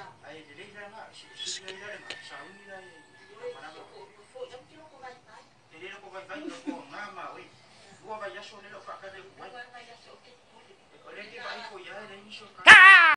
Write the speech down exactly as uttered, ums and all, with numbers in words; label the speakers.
Speaker 1: Ai le le la na si si le le ma sa uni la para ma. Te le ko vai vai no ko nga ma oi. Ua vai aso le lo fa ka de ko.